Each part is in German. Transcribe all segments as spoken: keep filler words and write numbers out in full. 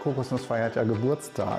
Kokosnuss feiert ja Geburtstag.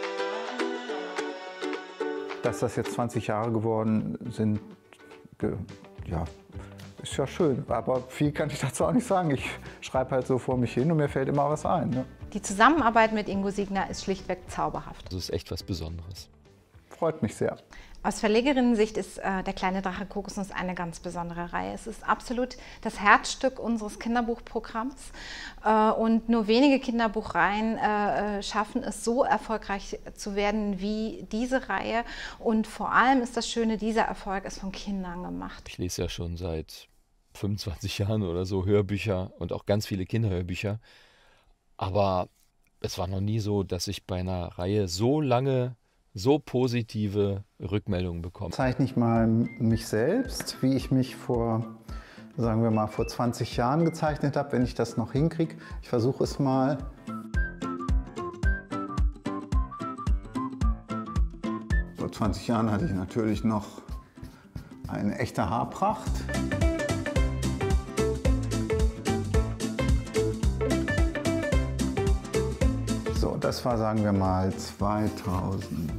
Dass das jetzt zwanzig Jahre geworden sind, ja, ist ja schön. Aber viel kann ich dazu auch nicht sagen. Ich schreibe halt so vor mich hin und mir fällt immer was ein. Ne? Die Zusammenarbeit mit Ingo Signer ist schlichtweg zauberhaft. Das ist echt was Besonderes. Freut mich sehr. Aus Verlegerinnensicht ist äh, der kleine Drache Kokosnuss eine ganz besondere Reihe. Es ist absolut das Herzstück unseres Kinderbuchprogramms äh, und nur wenige Kinderbuchreihen äh, schaffen es, so erfolgreich zu werden wie diese Reihe. Und vor allem ist das Schöne, dieser Erfolg ist von Kindern gemacht. Ich lese ja schon seit fünfundzwanzig Jahren oder so Hörbücher und auch ganz viele Kinderhörbücher. Aber es war noch nie so, dass ich bei einer Reihe so lange so positive Rückmeldungen bekommen. Zeichne ich mal mich selbst, wie ich mich vor, sagen wir mal, vor zwanzig Jahren gezeichnet habe, wenn ich das noch hinkriege. Ich versuche es mal. Vor zwanzig Jahren hatte ich natürlich noch eine echte Haarpracht. So, das war, sagen wir mal, zweitausendzwei.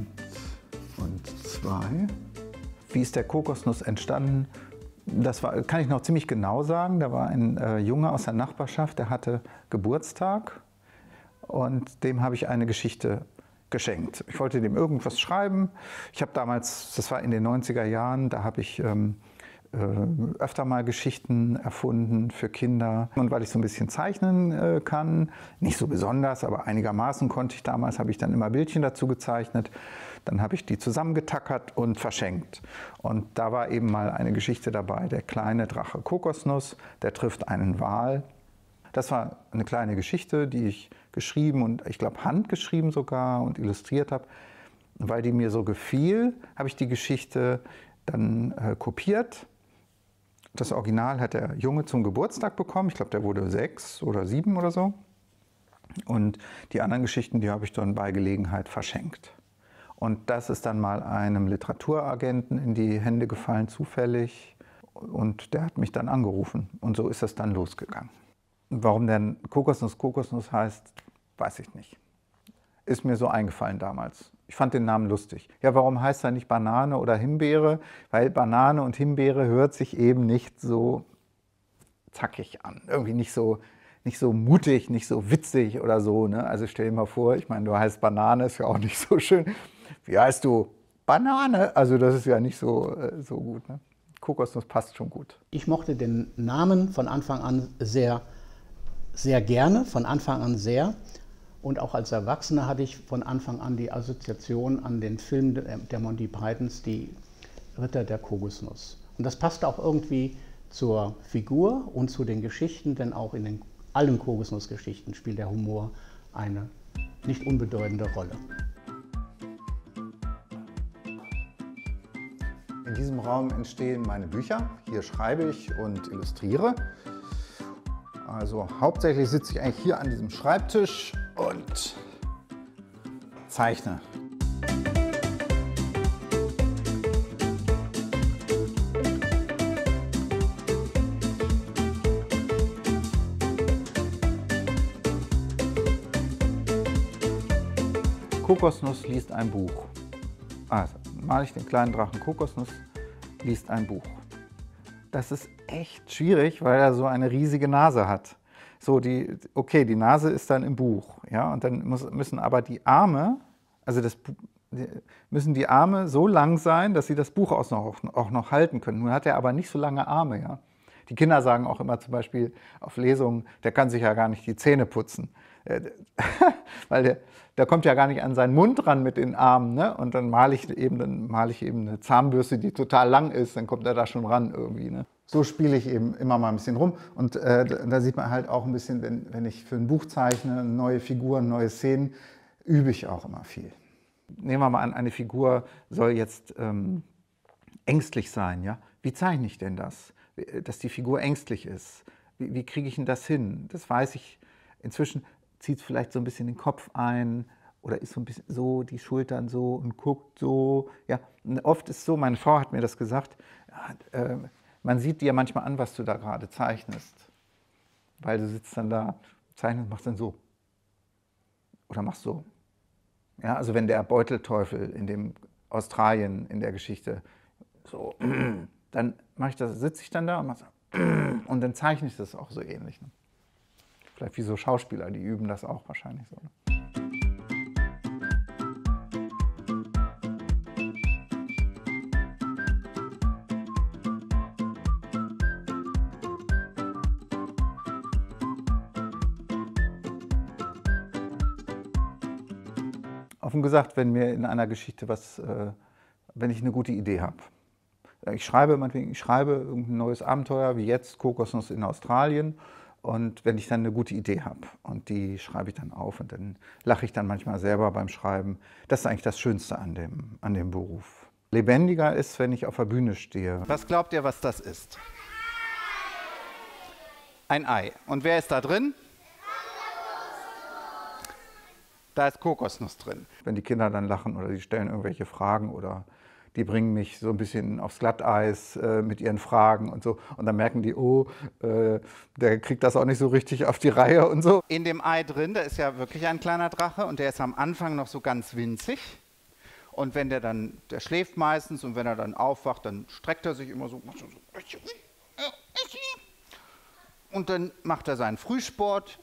Wie ist der Kokosnuss entstanden? Das war, kann ich noch ziemlich genau sagen. Da war ein äh, Junge aus der Nachbarschaft, der hatte Geburtstag und dem habe ich eine Geschichte geschenkt. Ich wollte dem irgendwas schreiben. Ich habe damals, das war in den neunziger Jahren, da habe ich ähm, öfter mal Geschichten erfunden für Kinder. Und weil ich so ein bisschen zeichnen äh, kann, nicht so besonders, aber einigermaßen konnte ich damals, habe ich dann immer Bildchen dazu gezeichnet. Dann habe ich die zusammengetackert und verschenkt. Und da war eben mal eine Geschichte dabei, der kleine Drache Kokosnuss, der trifft einen Wal. Das war eine kleine Geschichte, die ich geschrieben und ich glaube handgeschrieben sogar und illustriert habe. Und weil die mir so gefiel, habe ich die Geschichte dann äh, kopiert. Das Original hat der Junge zum Geburtstag bekommen. Ich glaube, der wurde sechs oder sieben oder so. Und die anderen Geschichten, die habe ich dann bei Gelegenheit verschenkt. Und das ist dann mal einem Literaturagenten in die Hände gefallen, zufällig. Und der hat mich dann angerufen. Und so ist das dann losgegangen. Warum denn Kokosnuss Kokosnuss heißt, weiß ich nicht. Ist mir so eingefallen damals. Ich fand den Namen lustig. Ja, warum heißt er nicht Banane oder Himbeere? Weil Banane und Himbeere hört sich eben nicht so zackig an. Irgendwie nicht so, nicht so mutig, nicht so witzig oder so. Ne? Also stell dir mal vor, ich meine, du heißt Banane, ist ja auch nicht so schön. Wie heißt du? Banane. Also das ist ja nicht so, so gut. Ne? Kokosnuss passt schon gut. Ich mochte den Namen von Anfang an sehr, sehr gerne, von Anfang an sehr. Und auch als Erwachsener hatte ich von Anfang an die Assoziation an den Film der Monty Pythons, die Ritter der Kokosnuss. Und das passte auch irgendwie zur Figur und zu den Geschichten, denn auch in den, allen Kokosnussgeschichten spielt der Humor eine nicht unbedeutende Rolle. In diesem Raum entstehen meine Bücher. Hier schreibe ich und illustriere. Also hauptsächlich sitze ich eigentlich hier an diesem Schreibtisch und zeichne. Kokosnuss liest ein Buch. Also male ich den kleinen Drachen Kokosnuss, liest ein Buch. Das ist echt schwierig, weil er so eine riesige Nase hat. So, die, okay, die Nase ist dann im Buch, ja, und dann muss, müssen aber die Arme, also das, die, müssen die Arme so lang sein, dass sie das Buch auch noch, auch noch halten können. Nun hat er aber nicht so lange Arme, ja. Die Kinder sagen auch immer zum Beispiel auf Lesungen, der kann sich ja gar nicht die Zähne putzen, weil der, der kommt ja gar nicht an seinen Mund ran mit den Armen, ne? Und dann male ich eben, dann male ich eben eine Zahnbürste, die total lang ist, dann kommt er da schon ran irgendwie, ne? So spiele ich eben immer mal ein bisschen rum und äh, da sieht man halt auch ein bisschen, wenn, wenn ich für ein Buch zeichne, neue Figuren, neue Szenen, übe ich auch immer viel. Nehmen wir mal an, eine Figur soll jetzt ähm, ängstlich sein, ja? Wie zeichne ich denn das? Dass die Figur ängstlich ist. Wie, wie kriege ich denn das hin? Das weiß ich. Inzwischen zieht es vielleicht so ein bisschen den Kopf ein oder ist so ein bisschen so, die Schultern so und guckt so. Ja, und oft ist es so, meine Frau hat mir das gesagt, ja, äh, man sieht dir manchmal an, was du da gerade zeichnest. Weil du sitzt dann da, zeichnest, machst dann so. oder mach so. Ja, also wenn der Beutelteufel in dem Australien in der Geschichte so, dann mache ich das, sitze ich dann da und mache so, und dann zeichne ich das auch so ähnlich. Ne? Vielleicht wie so Schauspieler, die üben das auch wahrscheinlich so. Ne? Offen gesagt, wenn mir in einer Geschichte was, äh, wenn ich eine gute Idee habe. Ich schreibe, meinetwegen, ich schreibe irgendein neues Abenteuer, wie jetzt Kokosnuss in Australien. Und wenn ich dann eine gute Idee habe und die schreibe ich dann auf und dann lache ich dann manchmal selber beim Schreiben. Das ist eigentlich das Schönste an dem, an dem Beruf. Lebendiger ist, wenn ich auf der Bühne stehe. Was glaubt ihr, was das ist? Ein Ei. Und wer ist da drin? Da ist Kokosnuss drin. Wenn die Kinder dann lachen oder die stellen irgendwelche Fragen oder die bringen mich so ein bisschen aufs Glatteis äh, mit ihren Fragen und so. Und dann merken die, oh, äh, der kriegt das auch nicht so richtig auf die Reihe und so. In dem Ei drin, da ist ja wirklich ein kleiner Drache und der ist am Anfang noch so ganz winzig. Und wenn der dann, der schläft meistens und wenn er dann aufwacht, dann streckt er sich immer so. Und dann macht er seinen Frühsport.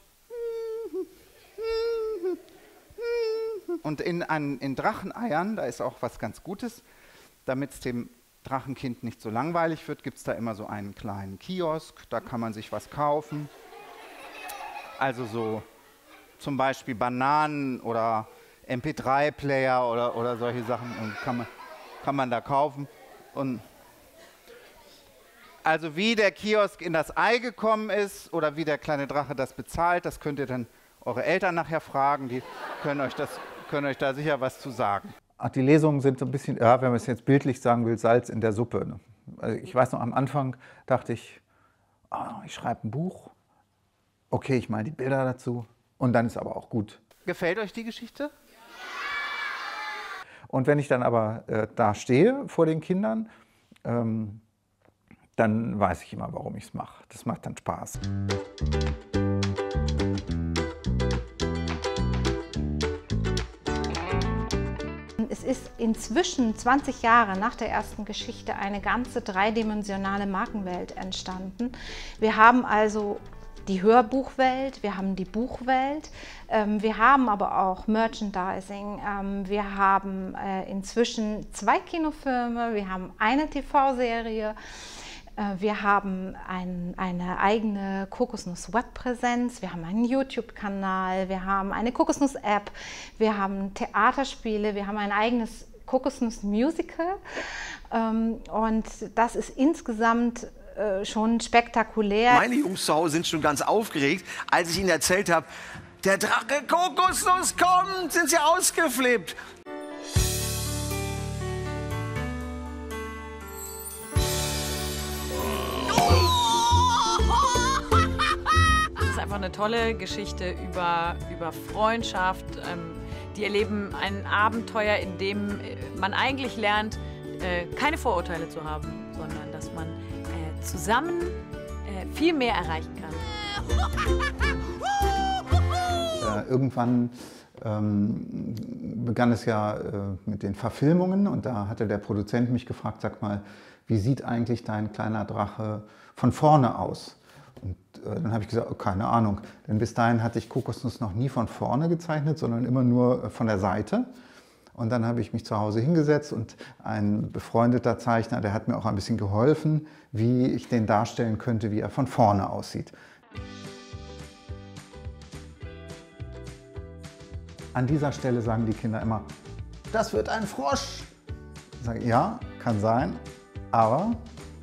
Und in, an, in Dracheneiern, da ist auch was ganz Gutes, damit es dem Drachenkind nicht so langweilig wird, gibt es da immer so einen kleinen Kiosk, da kann man sich was kaufen. Also so zum Beispiel Bananen oder M P drei Player oder, oder solche Sachen und kann man, kann man da kaufen. Und also wie der Kiosk in das Ei gekommen ist oder wie der kleine Drache das bezahlt, das könnt ihr dann eure Eltern nachher fragen, die können euch, das, können euch da sicher was zu sagen. Ach, die Lesungen sind so ein bisschen, ja, wenn man es jetzt bildlich sagen will, Salz in der Suppe. Ne? Also ich weiß noch, am Anfang dachte ich, oh, ich schreibe ein Buch, okay, ich meine die Bilder dazu und dann ist aber auch gut. Gefällt euch die Geschichte? Und wenn ich dann aber äh, da stehe vor den Kindern, ähm, dann weiß ich immer, warum ich es mache. Das macht dann Spaß. Es ist inzwischen zwanzig Jahre nach der ersten Geschichte eine ganze dreidimensionale Markenwelt entstanden. Wir haben also die Hörbuchwelt, wir haben die Buchwelt, ähm, wir haben aber auch Merchandising, ähm, wir haben äh, inzwischen zwei Kinofilme, wir haben eine T V-Serie, äh, wir haben ein, eine eigene Kokosnuss-Webpräsenz, wir haben einen YouTube-Kanal, wir haben eine Kokosnuss-App, wir haben Theaterspiele, wir haben ein eigenes Kokosnuss-Musical ähm, und das ist insgesamt schon spektakulär. Meine Jungs zu Hause sind schon ganz aufgeregt, als ich ihnen erzählt habe, der Drache Kokosnuss kommt, sind sie ausgeflippt. Das ist einfach eine tolle Geschichte über, über Freundschaft. Die erleben ein Abenteuer, in dem man eigentlich lernt, keine Vorurteile zu haben, sondern dass man zusammen äh, viel mehr erreichen kann. Äh, irgendwann ähm, begann es ja äh, mit den Verfilmungen und da hatte der Produzent mich gefragt, sag mal, wie sieht eigentlich dein kleiner Drache von vorne aus? Und äh, dann habe ich gesagt, oh, keine Ahnung, denn bis dahin hatte ich Kokosnuss noch nie von vorne gezeichnet, sondern immer nur äh, von der Seite. Und dann habe ich mich zu Hause hingesetzt und ein befreundeter Zeichner, der hat mir auch ein bisschen geholfen, wie ich den darstellen könnte, wie er von vorne aussieht. An dieser Stelle sagen die Kinder immer, das wird ein Frosch. Ich sage, ja, kann sein, aber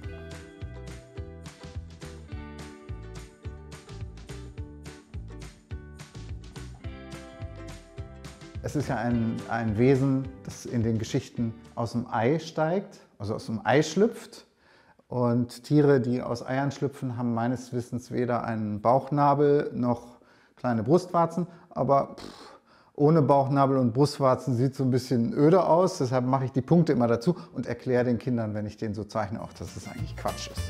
es ist ja ein, ein Wesen, das in den Geschichten aus dem Ei steigt, also aus dem Ei schlüpft. Und Tiere, die aus Eiern schlüpfen, haben meines Wissens weder einen Bauchnabel noch kleine Brustwarzen. Aber pff, ohne Bauchnabel und Brustwarzen sieht es so ein bisschen öde aus. Deshalb mache ich die Punkte immer dazu und erkläre den Kindern, wenn ich den so zeichne, auch, dass es eigentlich Quatsch ist.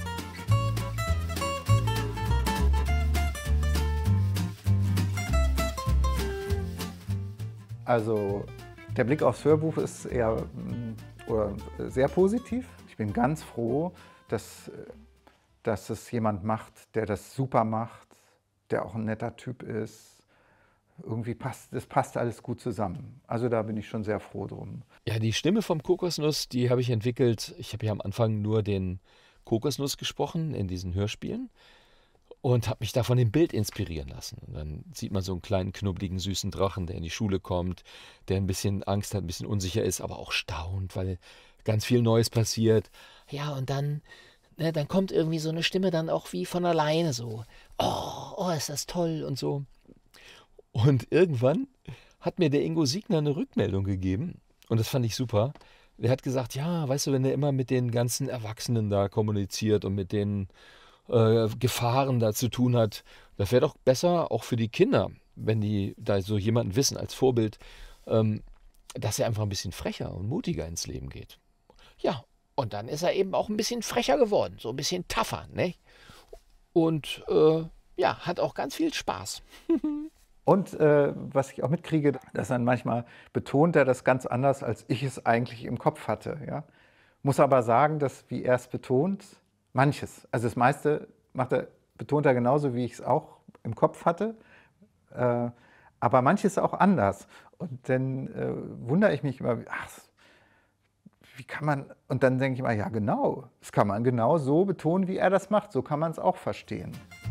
Also der Blick aufs Hörbuch ist eher oder sehr positiv. Ich bin ganz froh, dass, dass es jemand macht, der das super macht, der auch ein netter Typ ist. Irgendwie passt, das passt alles gut zusammen. Also da bin ich schon sehr froh drum. Ja, die Stimme vom Kokosnuss, die habe ich entwickelt. Ich habe ja am Anfang nur den Kokosnuss gesprochen in diesen Hörspielen und habe mich da von dem Bild inspirieren lassen. Und dann sieht man so einen kleinen, knubbeligen, süßen Drachen, der in die Schule kommt, der ein bisschen Angst hat, ein bisschen unsicher ist, aber auch staunt, weil ganz viel Neues passiert. Ja, und dann, ne, dann kommt irgendwie so eine Stimme dann auch wie von alleine so. Oh, oh, ist das toll und so. Und irgendwann hat mir der Ingo Siegner eine Rückmeldung gegeben und das fand ich super. Der hat gesagt, ja, weißt du, wenn er immer mit den ganzen Erwachsenen da kommuniziert und mit den äh, Gefahren da zu tun hat, das wäre doch besser auch für die Kinder, wenn die da so jemanden wissen als Vorbild, ähm, dass er einfach ein bisschen frecher und mutiger ins Leben geht. Ja, und dann ist er eben auch ein bisschen frecher geworden, so ein bisschen tougher, ne? Und äh, ja, hat auch ganz viel Spaß. Und äh, was ich auch mitkriege, dass dann manchmal betont er das ganz anders, als ich es eigentlich im Kopf hatte. Ja? Muss aber sagen, dass wie er es betont, manches, also das meiste macht er, betont er genauso, wie ich es auch im Kopf hatte, äh, aber manches auch anders. Und dann äh, wundere ich mich immer, ach, wie kann man, und dann denke ich immer, ja genau, das kann man genau so betonen, wie er das macht, so kann man es auch verstehen.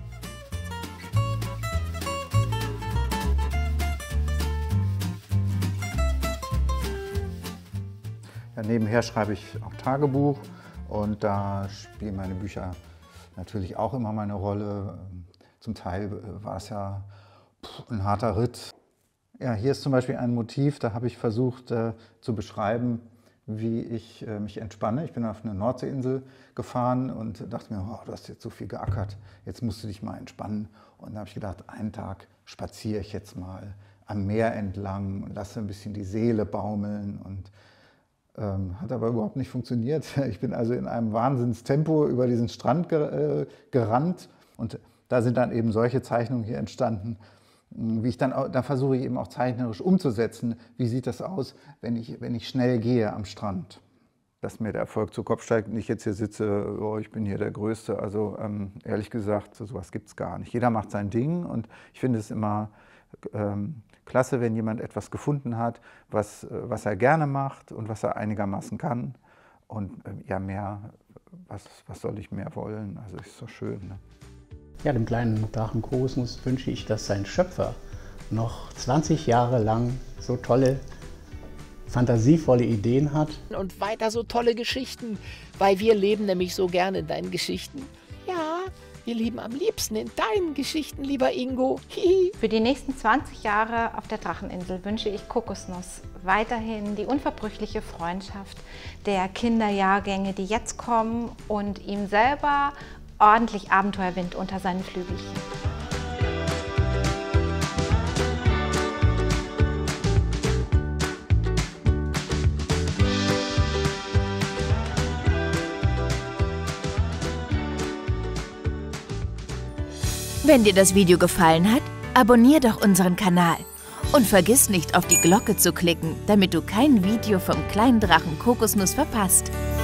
Ja, nebenher schreibe ich auch Tagebuch und da spielen meine Bücher natürlich auch immer meine Rolle. Zum Teil war es ja ein harter Ritt. Ja, hier ist zum Beispiel ein Motiv, da habe ich versucht äh, zu beschreiben, wie ich äh, mich entspanne. Ich bin auf eine Nordseeinsel gefahren und dachte mir, oh, du hast jetzt so viel geackert, jetzt musst du dich mal entspannen. Und da habe ich gedacht, einen Tag spaziere ich jetzt mal am Meer entlang und lasse ein bisschen die Seele baumeln. Und Ähm, hat aber überhaupt nicht funktioniert. Ich bin also in einem Wahnsinnstempo über diesen Strand ger äh, gerannt und da sind dann eben solche Zeichnungen hier entstanden, wie ich dann, auch, dann versuche ich eben auch zeichnerisch umzusetzen. Wie sieht das aus, wenn ich, wenn ich schnell gehe am Strand? Dass mir der Erfolg zu Kopf steigt und ich jetzt hier sitze, oh, ich bin hier der Größte. Also ähm, ehrlich gesagt, so sowas gibt es gar nicht. Jeder macht sein Ding und ich finde es immer ähm, klasse, wenn jemand etwas gefunden hat, was, was er gerne macht und was er einigermaßen kann. Und äh, ja, mehr, was, was soll ich mehr wollen? Also ist so schön. Ne? Ja, dem kleinen Drachen Kokosnuss wünsche ich, dass sein Schöpfer noch zwanzig Jahre lang so tolle, fantasievolle Ideen hat. Und weiter so tolle Geschichten, weil wir leben nämlich so gerne in deinen Geschichten. Ja, wir leben am liebsten in deinen Geschichten, lieber Ingo. Hihi. Für die nächsten zwanzig Jahre auf der Dracheninsel wünsche ich Kokosnuss weiterhin die unverbrüchliche Freundschaft der Kinderjahrgänge, die jetzt kommen, und ihm selber ordentlich Abenteuerwind unter seinen Flügelchen. Wenn dir das Video gefallen hat, abonnier doch unseren Kanal und vergiss nicht, auf die Glocke zu klicken, damit du kein Video vom kleinen Drachen Kokosnuss verpasst.